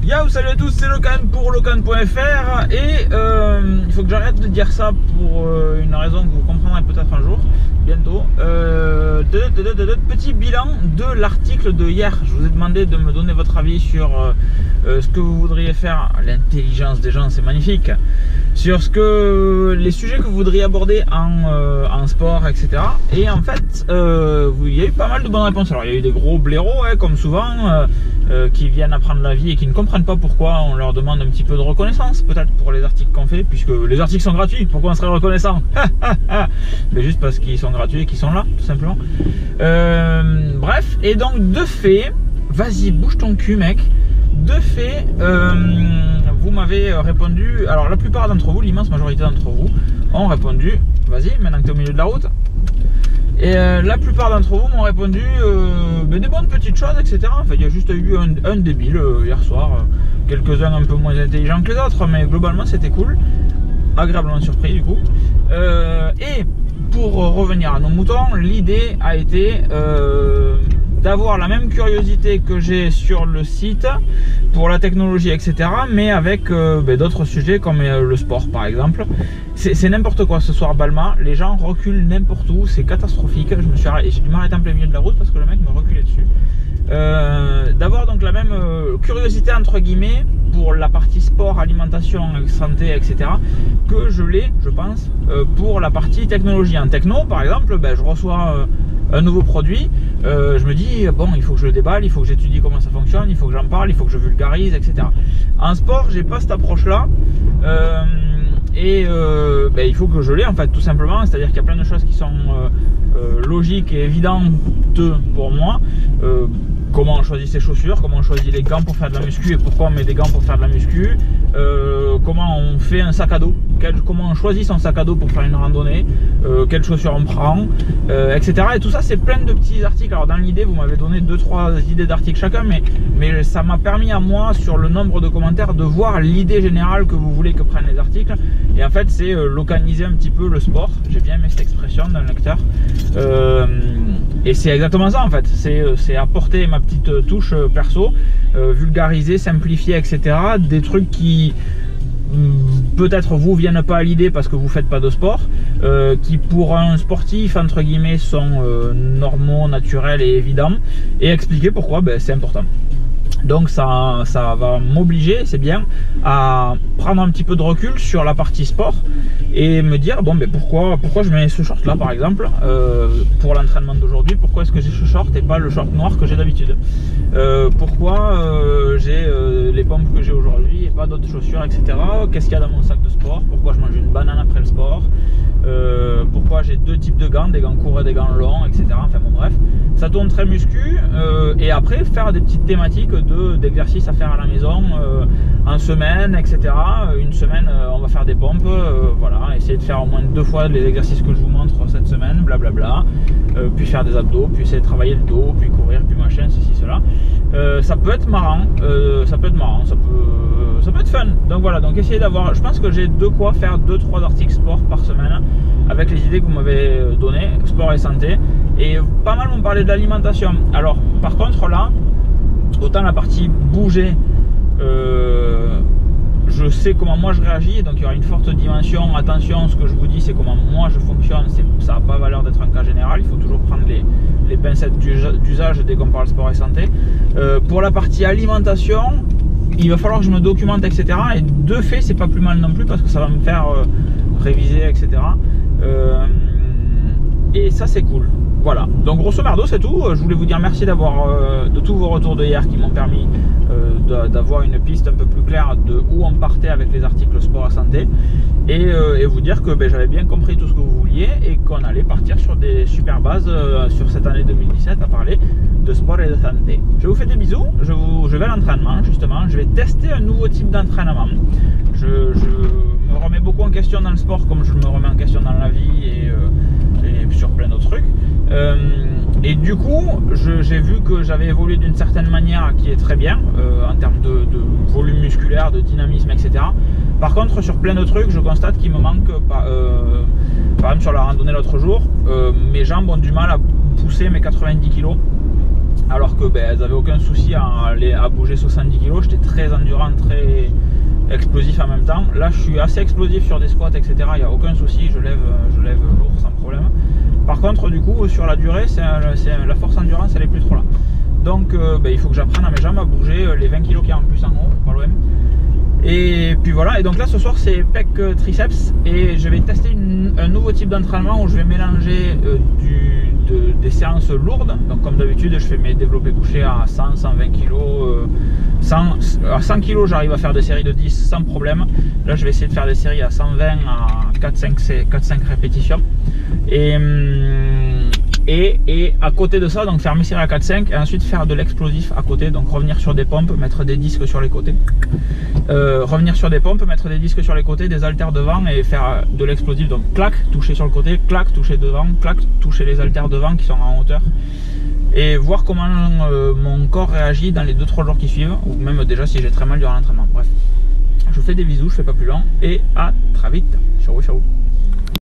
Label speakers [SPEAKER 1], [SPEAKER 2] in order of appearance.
[SPEAKER 1] Yo, salut à tous, c'est Locan pour Locan.fr et il faut que j'arrête de dire ça pour une raison que vous comprendrez peut-être un jour, bientôt. Petit bilan de l'article de hier. Je vous ai demandé de me donner votre avis sur ce que vous voudriez faire. L'intelligence des gens, c'est magnifique. Sur les sujets que vous voudriez aborder en sport, etc. Et en fait, il y a eu pas mal de bonnes réponses. Alors il y a eu des gros blaireaux, comme souvent, qui viennent apprendre la vie et qui ne comprennent pas pourquoi on leur demande un petit peu de reconnaissance, peut-être pour les articles qu'on fait, puisque les articles sont gratuits, pourquoi on serait reconnaissant? Mais juste parce qu'ils sont gratuits et qu'ils sont là, tout simplement. Bref, et donc de fait, vas-y, bouge ton cul, mec. De fait, vous m'avez répondu, alors la plupart d'entre vous, l'immense majorité d'entre vous, ont répondu, vas-y, maintenant que tu es au milieu de la route. Et la plupart d'entre vous m'ont répondu des bonnes petites choses, etc. Enfin, il y a juste eu un débile hier soir, quelques-uns un peu moins intelligents que les autres, mais globalement c'était cool, agréablement surpris du coup. Et pour revenir à nos moutons, l'idée a été d'avoir la même curiosité que j'ai sur le site pour la technologie, etc. mais avec d'autres sujets comme le sport par exemple. C'est n'importe quoi ce soir Balma, les gens reculent n'importe où, c'est catastrophique. J'ai dû m'arrêter en plein milieu de la route parce que le mec me reculait dessus. D'avoir donc la même curiosité entre guillemets pour la partie sport, alimentation, santé, etc. que je l'ai, je pense, pour la partie technologie. En techno par exemple, je reçois un nouveau produit, je me dis bon, il faut que je le déballe, il faut que j'étudie comment ça fonctionne, il faut que j'en parle, il faut que je vulgarise, etc. En sport, j'ai pas cette approche là, il faut que je l'ai en fait, tout simplement. C'est à dire qu'il y a plein de choses qui sont logiques et évidentes pour moi. Comment on choisit ses chaussures, comment on choisit les gants pour faire de la muscu et pourquoi on met des gants pour faire de la muscu, comment on fait un sac à dos, comment on choisit son sac à dos pour faire une randonnée, quelles chaussures on prend, etc. Et tout ça, c'est plein de petits articles. Alors dans l'idée, vous m'avez donné 2-3 idées d'articles chacun, mais ça m'a permis à moi, sur le nombre de commentaires, de voir l'idée générale que vous voulez que prennent les articles. Et en fait, c'est localiser un petit peu le sport. J'ai bien aimé cette expression dans le lecteur. Et c'est exactement ça en fait, c'est apporter ma petite touche perso, vulgariser, simplifier, etc. Des trucs qui peut-être vous viennent pas à l'idée parce que vous faites pas de sport, qui pour un sportif entre guillemets sont normaux, naturels et évidents, et expliquer pourquoi c'est important. Donc ça va m'obliger, c'est bien, à prendre un petit peu de recul sur la partie sport et me dire bon pourquoi je mets ce short là par exemple pour l'entraînement d'aujourd'hui, pourquoi est-ce que j'ai ce short et pas le short noir que j'ai d'habitude, pourquoi j'ai les pompes que j'ai aujourd'hui et pas d'autres chaussures, etc. Qu'est-ce qu'il y a dans mon sac de sport, pourquoi je mange une banane après le sport, pourquoi j'ai deux types de gants, des gants courts et des gants longs, etc. Enfin bon bref, ça tourne très muscu, et après faire des petites thématiques d'exercices à faire à la maison en semaine, etc. Une semaine on va faire des pompes, voilà, essayer de faire au moins 2 fois les exercices que je vous montre cette semaine, blablabla, puis faire des abdos, puis essayer de travailler le dos, puis courir, puis machin, ceci, cela. Ça peut être marrant, ça peut être fun. Donc voilà, donc essayez d'avoir, je pense que j'ai de quoi faire 2-3 articles sport par semaine avec les idées que vous m'avez données, sport et santé, et pas mal m'ont parlé de l'alimentation. Alors par contre là, autant la partie bouger, je sais comment moi je réagis, donc il y aura une forte dimension. Attention, ce que je vous dis, c'est comment moi je fonctionne, ça n'a pas valeur d'être un cas général, il faut toujours prendre les pincettes d'usage dès qu'on parle sport et santé. Pour la partie alimentation, il va falloir que je me documente, etc. Et de fait, c'est pas plus mal non plus parce que ça va me faire réviser, etc. Et ça, c'est cool. Voilà, donc grosso merdo c'est tout. Je voulais vous dire merci de tous vos retours de hier qui m'ont permis d'avoir une piste un peu plus claire de où on partait avec les articles sport et santé, et vous dire que j'avais bien compris tout ce que vous vouliez et qu'on allait partir sur des super bases sur cette année 2017 à parler de sport et de santé. Je vous fais des bisous, je vais à l'entraînement justement, je vais tester un nouveau type d'entraînement. Je me remets beaucoup en question dans le sport comme je me remets en question dans la vie et sur plein d'autres trucs. Et du coup, j'ai vu que j'avais évolué d'une certaine manière qui est très bien en termes de volume musculaire, de dynamisme, etc. Par contre, sur plein de trucs, je constate qu'il me manque, par exemple sur la randonnée l'autre jour, mes jambes ont du mal à pousser mes 90 kg. alors que elles n'avaient aucun souci à bouger 70 kg. J'étais très endurant, très explosif en même temps. Là je suis assez explosif sur des squats, etc. Il n'y a aucun souci, je lève lourd sans problème. Par contre du coup sur la durée, la force endurance elle est plus trop là. Donc il faut que j'apprenne à mes jambes à bouger les 20 kg qu'il y a en plus en haut, pas loin. Et puis voilà, et donc là ce soir c'est pec triceps, et je vais tester un nouveau type d'entraînement où je vais mélanger des séances lourdes. Donc comme d'habitude je fais mes développés couchés à 100, 120 kg, à 100 kg j'arrive à faire des séries de 10 sans problème. Là je vais essayer de faire des séries à 120 à 4-5 répétitions. Et à côté de ça, donc faire mes séries à 4-5 et ensuite faire de l'explosif à côté, donc revenir sur des pompes, mettre des disques sur les côtés. Revenir sur des pompes, mettre des disques sur les côtés, des haltères devant et faire de l'explosif, donc clac, toucher sur le côté, clac, toucher devant, clac, toucher les haltères devant qui sont en hauteur. Et voir comment mon corps réagit dans les 2-3 jours qui suivent, ou même déjà si j'ai très mal durant l'entraînement. Bref, je vous fais des bisous, je fais pas plus long et à très vite. Ciao, ciao.